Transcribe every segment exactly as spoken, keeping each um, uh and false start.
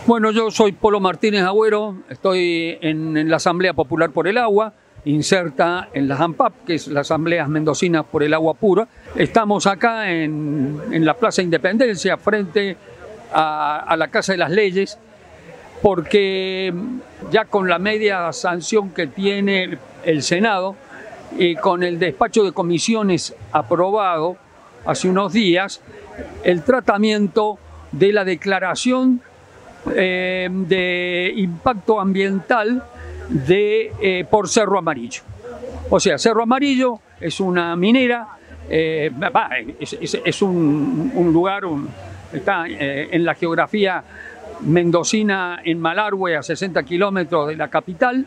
Bueno, yo soy Polo Martínez Agüero, estoy en, en la Asamblea Popular por el Agua, inserta en la AMPAP, que es la Asamblea Mendocina por el Agua Pura. Estamos acá en, en la Plaza Independencia, frente a, a la Casa de las Leyes, porque ya con la media sanción que tiene el Senado y con el despacho de comisiones aprobado hace unos días, el tratamiento de la declaración eh, de impacto ambiental de, eh, por Cerro Amarillo. O sea, Cerro Amarillo es una minera, eh, es, es, es un, un lugar, un, está eh, en la geografía mendocina, en Malargüe, a sesenta kilómetros de la capital,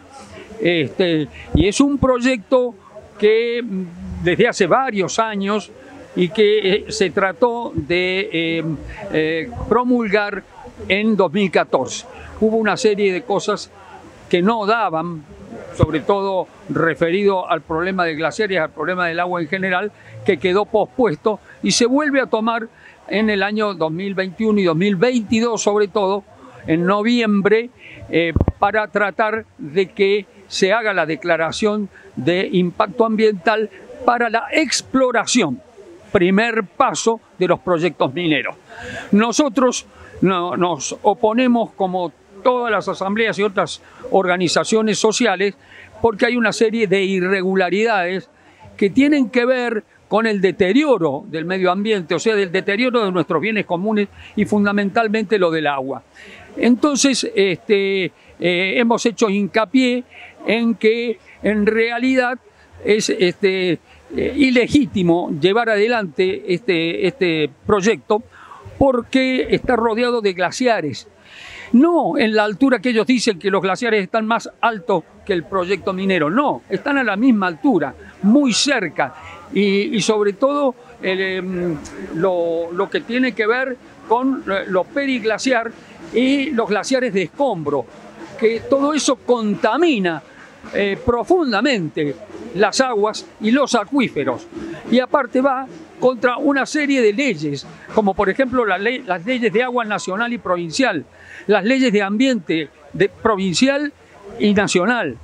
este, y es un proyecto que desde hace varios años y que eh, se trató de eh, eh, promulgar en dos mil catorce. Hubo una serie de cosas que no daban, sobre todo referido al problema de glaciares, al problema del agua en general, que quedó pospuesto y se vuelve a tomar en el año dos mil veintiuno y dos mil veintidós, sobre todo en noviembre, eh, para tratar de que se haga la declaración de impacto ambiental para la exploración, primer paso de los proyectos mineros. Nosotros no, nos oponemos, como todas las asambleas y otras organizaciones sociales, porque hay una serie de irregularidades que tienen que ver con el deterioro del medio ambiente, o sea, del deterioro de nuestros bienes comunes y fundamentalmente lo del agua. Entonces, este, eh, hemos hecho hincapié en que en realidad es este, eh, ilegítimo llevar adelante este, este proyecto porque está rodeado de glaciares. No en la altura que ellos dicen que los glaciares están más altos que el proyecto minero, no, están a la misma altura, muy cerca. Y, y sobre todo el, lo, lo que tiene que ver con lo periglaciar y los glaciares de escombro, que todo eso contamina eh, profundamente las aguas y los acuíferos. Y aparte va contra una serie de leyes, como por ejemplo la ley, las leyes de agua nacional y provincial, las leyes de ambiente de provincial y nacional,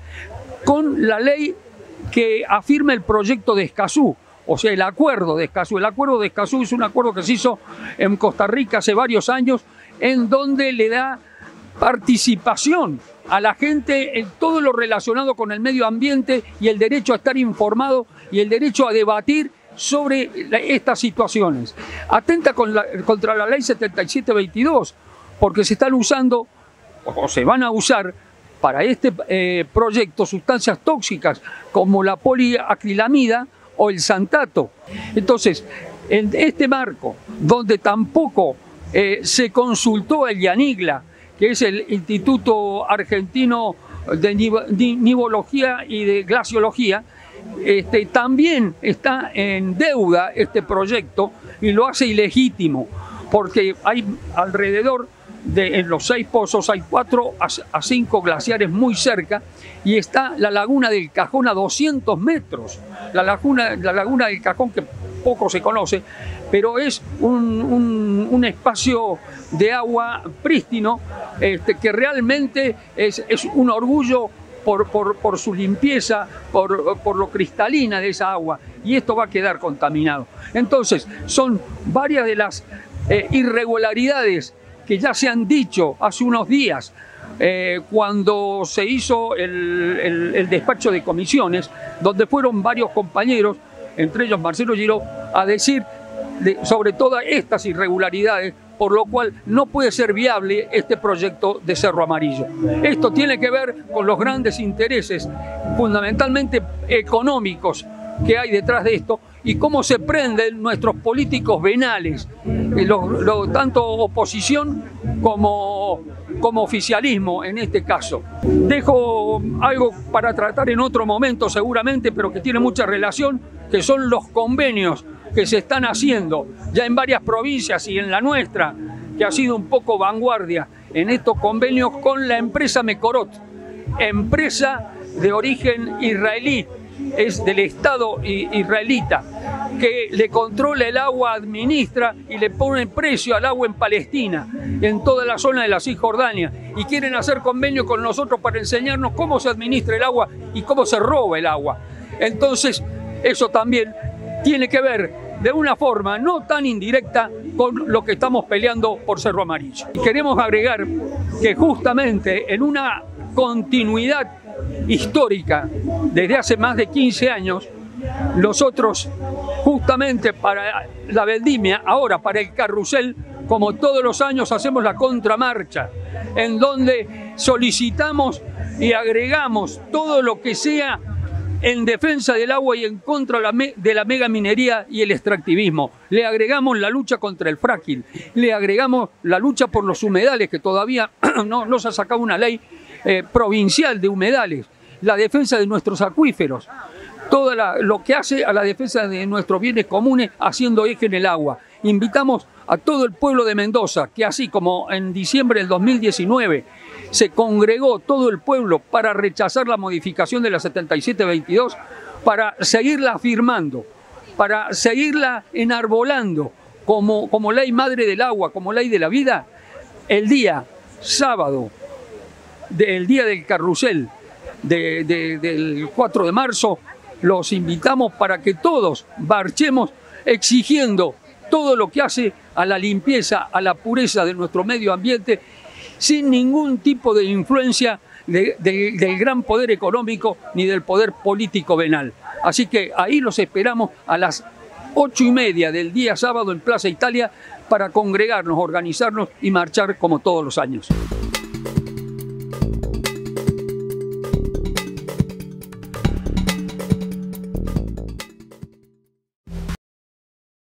con la ley que afirma el proyecto de Escazú, o sea, el acuerdo de Escazú. El acuerdo de Escazú es un acuerdo que se hizo en Costa Rica hace varios años, en donde le da participación a la gente en todo lo relacionado con el medio ambiente y el derecho a estar informado y el derecho a debatir sobre estas situaciones. Atenta con la, contra la ley setenta y siete veintidós, porque se están usando o se van a usar para este eh, proyecto sustancias tóxicas como la poliacrilamida o el santato. Entonces, en este marco, donde tampoco eh, se consultó el IANIGLA, que es el Instituto Argentino de Nivología y de Glaciología, este, también está en deuda este proyecto y lo hace ilegítimo, porque hay alrededor de, en los seis pozos, hay cuatro a cinco glaciares muy cerca, y está la laguna del Cajón a doscientos metros. La laguna, la laguna del Cajón, que poco se conoce, pero es un, un, un espacio de agua prístino, este, que realmente es, es un orgullo por, por, por su limpieza, por, por lo cristalina de esa agua, y esto va a quedar contaminado. Entonces, son varias de las eh, irregularidades que ya se han dicho hace unos días, eh, cuando se hizo el, el, el despacho de comisiones, donde fueron varios compañeros, entre ellos Marcelo Giró, a decir de, sobre todas estas irregularidades, por lo cual no puede ser viable este proyecto de Cerro Amarillo. Esto tiene que ver con los grandes intereses, fundamentalmente económicos, que hay detrás de esto, y cómo se prenden nuestros políticos venales, lo, lo, tanto oposición como, como oficialismo en este caso. Dejo algo para tratar en otro momento seguramente, pero que tiene mucha relación, que son los convenios que se están haciendo ya en varias provincias y en la nuestra, que ha sido un poco vanguardia en estos convenios con la empresa Mekorot, empresa de origen israelí, es del Estado israelita, que le controla el agua, administra y le pone precio al agua en Palestina, en toda la zona de la Cisjordania, y quieren hacer convenio con nosotros para enseñarnos cómo se administra el agua y cómo se roba el agua. Entonces, eso también tiene que ver de una forma no tan indirecta con lo que estamos peleando por Cerro Amarillo. Y queremos agregar que justamente en una continuidad histórica desde hace más de quince años, nosotros justamente para la vendimia, ahora para el carrusel, como todos los años hacemos la contramarcha, en donde solicitamos y agregamos todo lo que sea en defensa del agua y en contra de la megaminería y el extractivismo. Le agregamos la lucha contra el fracking, le agregamos la lucha por los humedales, que todavía no, no se ha sacado una ley eh, provincial de humedales, la defensa de nuestros acuíferos, todo la, lo que hace a la defensa de nuestros bienes comunes haciendo eje en el agua. Invitamos a todo el pueblo de Mendoza, que así como en diciembre del dos mil diecinueve se congregó todo el pueblo para rechazar la modificación de la setenta y siete veintidós, para seguirla afirmando, para seguirla enarbolando como, como ley madre del agua, como ley de la vida, el día sábado, del día del carrusel de, de, del cuatro de marzo, los invitamos para que todos marchemos exigiendo todo lo que hace a la limpieza, a la pureza de nuestro medio ambiente, sin ningún tipo de influencia de, de, del gran poder económico ni del poder político venal. Así que ahí los esperamos a las ocho y media del día sábado en Plaza Italia para congregarnos, organizarnos y marchar como todos los años.